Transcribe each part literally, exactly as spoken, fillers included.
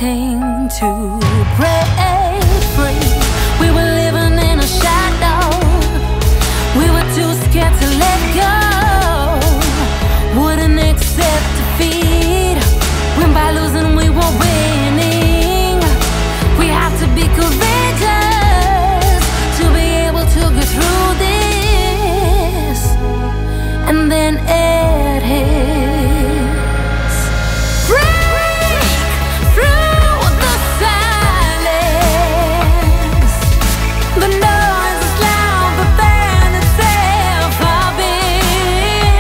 waiting to break free. We were living in a shadow. We were too scared to let go. Wouldn't accept defeat. When by losing we were winning. We have to be courageous to be able to get through this. And then it hits. Break through the silence. The noise is loud, but then itself a bit.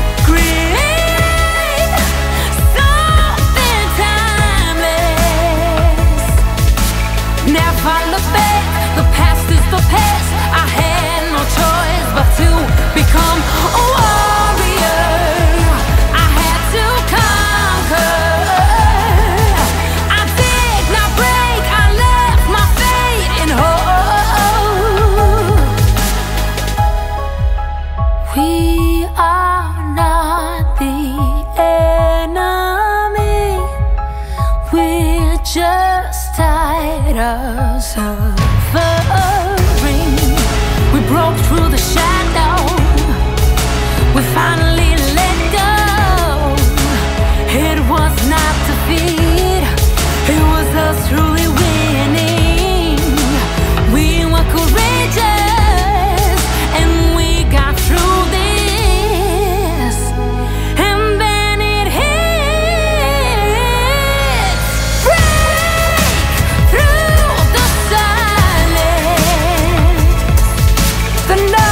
Create something timeless. Never look back. The past is the past. I had no choice but to become a warrior. I had to conquer. I did not break. I left my fate in hope. We are not the enemy. We're just tired of suffering. We broke through the shadow. We finally let go. It was not defeat. It was us truly winning. We were courageous and we got through this. And then it hits. Break through the silence. The